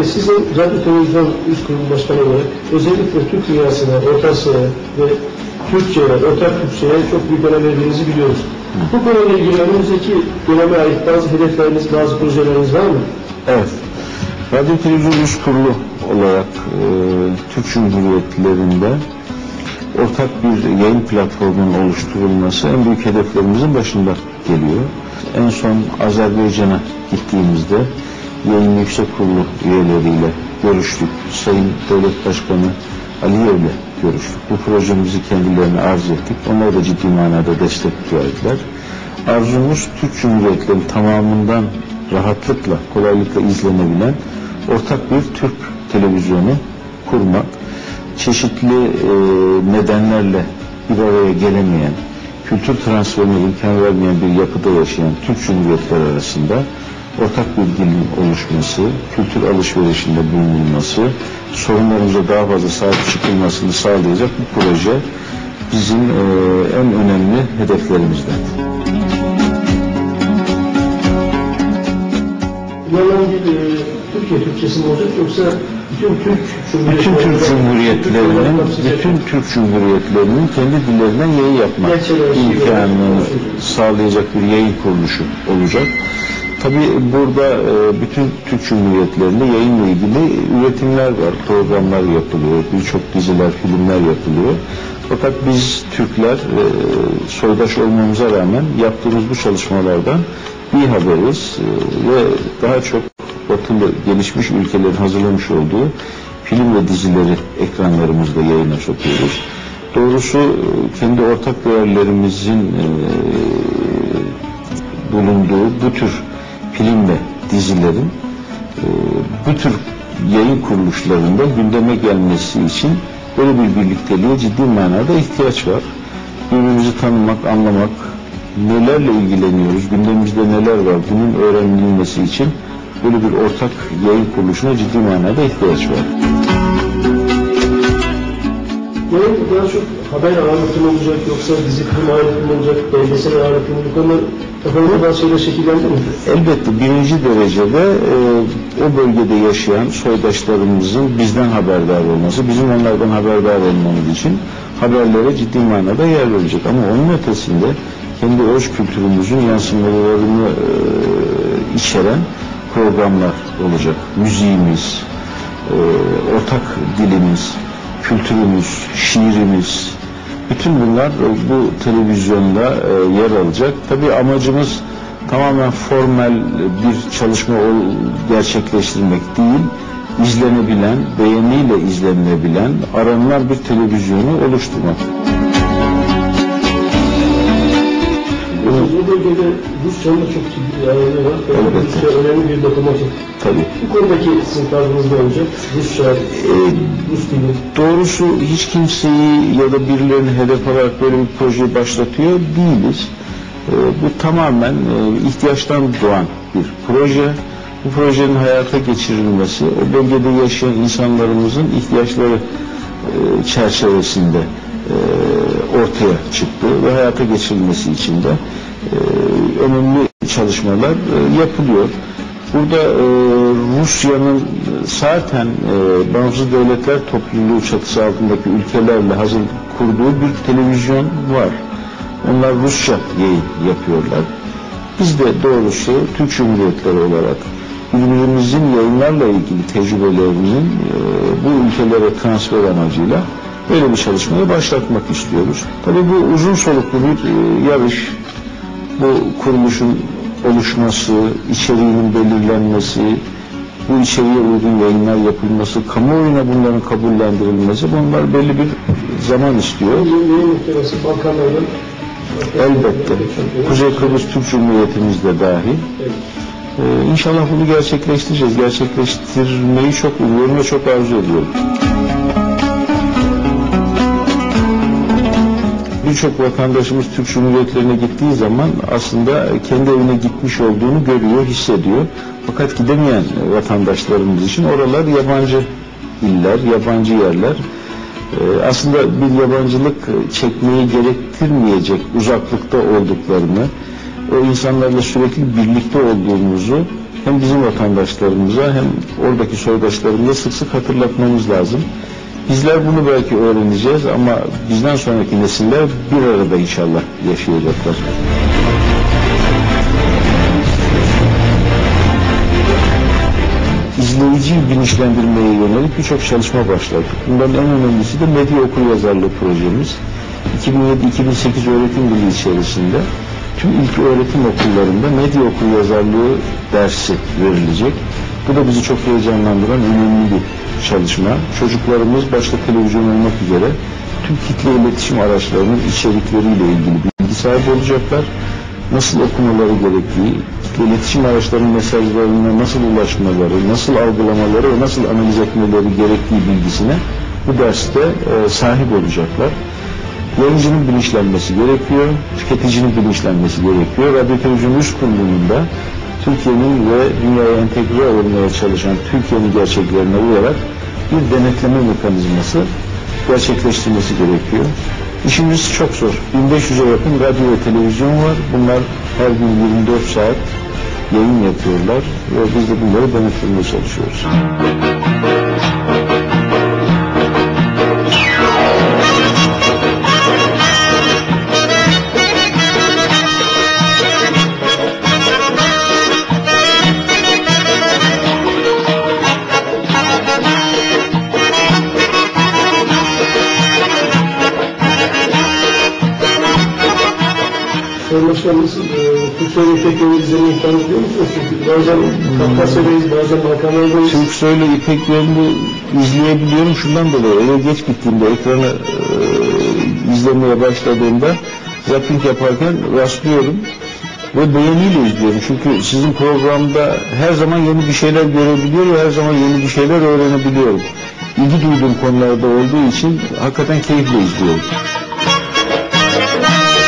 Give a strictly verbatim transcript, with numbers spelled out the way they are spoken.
sizin Radyo Televizyon Üst Kurulu Başkanı olarak özellikle Türk dünyasına, Orta Asya'ya ve Türkçe'ye, ortak Türkçe'ye çok büyük önem verdiğinizi biliyoruz. Hı. Bu konuyla ilgili önümüzdeki döneme ait bazı hedefleriniz, bazı projeleriniz var mı? Evet. Radyo Televizyon Üst Kurulu olarak e, Türk Cumhuriyetlerinde ortak bir yayın platformunun oluşturulması en büyük hedeflerimizin başında geliyor. En son Azerbaycan'a gittiğimizde Yayın Yüksek Kurulu üyeleriyle görüştük. Sayın Devlet Başkanı Aliyev'le görüştük. Bu projemizi kendilerine arz ettik. Onlar da ciddi manada destek verdiler. Arzumuz Türk Cumhuriyetleri tamamından rahatlıkla, kolaylıkla izlenebilen ortak bir Türk televizyonu kurmak. Çeşitli e, nedenlerle bir araya gelemeyen, kültür transferine imkan vermeyen bir yapıda yaşayan Türk Cumhuriyetleri arasında ortak bir dilin oluşması, kültür alışverişinde bulunulması, sorunlarımıza daha fazla sahip çıkılmasını sağlayacak bu proje bizim e, en önemli hedeflerimizden. Bunlardan bir e, Türkiye Türkçesi mi olacak yoksa bütün Türk Bütün Türk Cumhuriyetlerinin, bütün Türk Cumhuriyetlerinin kendi dillerinden yayın yapmak imkanını sağlayacak bir yayın kuruluşu olacak. Tabii burada e, bütün Türk Cumhuriyetlerinde yayınla ilgili üretimler var, programlar yapılıyor, birçok diziler, filmler yapılıyor. Fakat biz Türkler e, soydaş olmamıza rağmen yaptığımız bu çalışmalardan bir haberiz e, ve daha çok batılı gelişmiş ülkelerin hazırlamış olduğu film ve dizileri ekranlarımızda yayına sokuyoruz. Doğrusu kendi ortak değerlerimizin e, bulunduğu bu tür film ve dizilerin e, bu tür yayın kuruluşlarında gündeme gelmesi için böyle bir birlikteliğe ciddi manada ihtiyaç var. Birbirimizi tanımak, anlamak, nelerle ilgileniyoruz, gündemimizde neler var, bunun öğrenilmesi için böyle bir ortak yayın kuruluşuna ciddi manada ihtiyaç var. Yayın daha çok haber ağırlıklı olacak yoksa dizi film ağırlıklı olacak, belgesel ağırlıklı olacak, onlar kafanızda bazı şeyler şekillendi mi? Elbette birinci derecede e, o bölgede yaşayan soydaşlarımızın bizden haberdar olması, bizim onlardan haberdar olmamız için haberlere ciddi manada yer verecek. Ama onun ötesinde kendi öz kültürümüzün yansımalarını e, içeren programlar olacak. Müziğimiz, e, ortak dilimiz, kültürümüz, şiirimiz, bütün bunlar bu televizyonda e, yer alacak. Tabii amacımız tamamen formel bir çalışma gerçekleştirmek değil, izlenebilen, beğeniyle izlenebilen, aranılan bir televizyonu oluşturmak. Bu bölgede Rusça'nın da çok ciddi yayını var. Rusça önemli bir lokomotif. Tabii. Bu konudaki sizin tarzınız ne olacak? Rusça, ee, Rus dili. Doğrusu hiç kimseyi ya da birilerini hedef alarak böyle bir projeyi başlatıyor değiliz. Ee, bu tamamen e, ihtiyaçtan doğan bir proje. Bu projenin hayata geçirilmesi, o bölgede yaşayan insanlarımızın ihtiyaçları e, çerçevesinde e, ortaya çıktı ve hayata geçirilmesi için de e, önemli çalışmalar e, yapılıyor. Burada e, Rusya'nın zaten e, Bağımsız Devletler Topluluğu çatısı altındaki ülkelerle hazır kurduğu bir televizyon var. Onlar Rusça yayın yapıyorlar. Biz de doğrusu Türk Cumhuriyetleri olarak birbirimizin yayınlarla ilgili tecrübelerinin e, bu ülkelere transfer amacıyla böyle bir çalışmaya başlatmak istiyoruz. Tabii bu uzun soluklu bir e, yarış. Bu kuruluşun oluşması, içeriğinin belirlenmesi, bu içeriğe uygun yayınlar yapılması, kamuoyuna bunların kabullendirilmesi, bunlar belli bir zaman istiyor. Balkanlardan elbette. Kuzey Kıbrıs Türk Cumhuriyetimiz de dahil. Ee, İnşallah bunu gerçekleştireceğiz. Gerçekleştirmeyi çok umuyorum ve çok arzu ediyorum. Birçok vatandaşımız Türk Cumhuriyetlerine gittiği zaman aslında kendi evine gitmiş olduğunu görüyor, hissediyor. Fakat gidemeyen vatandaşlarımız için oralar yabancı iller, yabancı yerler. Ee, aslında bir yabancılık çekmeyi gerektirmeyecek uzaklıkta olduklarını, o insanlarla sürekli birlikte olduğumuzu hem bizim vatandaşlarımıza hem oradaki soydaşlarımıza sık sık hatırlatmamız lazım. Bizler bunu belki öğreneceğiz ama bizden sonraki nesiller bir arada inşallah yaşayacaklar. İzleyiciyi bilinçlendirmeye yönelik birçok çalışma başlattık. Bunların en önemlisi de medya okuryazarlığı projemiz. iki bin yedi iki bin sekiz öğretim yılı içerisinde tüm ilk öğretim okullarında medya okuryazarlığı dersi verilecek. Bu da bizi çok heyecanlandıran önemli bir çalışma. Çocuklarımız başta televizyon olmak üzere tüm kitle iletişim araçlarının içerikleriyle ilgili bilgi sahibi olacaklar. Nasıl okumaları gerektiği, kitle iletişim araçlarının mesajlarına nasıl ulaşmaları, nasıl algılamaları ve nasıl analiz etmeleri gerektiği bilgisine bu derste e, sahip olacaklar. Yayıncının bilinçlenmesi gerekiyor, tüketicinin bilinçlenmesi gerekiyor. Radyo Televizyon Üst Kurulu'nun da Türkiye'nin ve dünyaya entegre olmaya çalışan Türkiye'nin gerçeklerine uyarak bir denetleme mekanizması gerçekleştirmesi gerekiyor. İşimiz çok zor. bin beş yüze yakın radyo ve televizyon var. Bunlar her gün yirmi dört saat yayın yapıyorlar ve biz de bunları denetlemeye çalışıyoruz. Sayın Başkanım, siz Türkcell'in İpek Yolu izlemeyi imkanı biliyor musunuz? Çünkü bazen Kafkasya'dayız, bazen Balkanlardayız. Türkcell İpek Yolu'nu izleyebiliyorum şundan dolayı. Eve geç gittiğimde ekranı e, izlemeye başladığımda zapping yaparken rastlıyorum ve beğeniyle izliyorum. Çünkü sizin programda her zaman yeni bir şeyler görebiliyorum, her zaman yeni bir şeyler öğrenebiliyorum. İlgi duyduğum konularda olduğu için hakikaten keyifle izliyorum.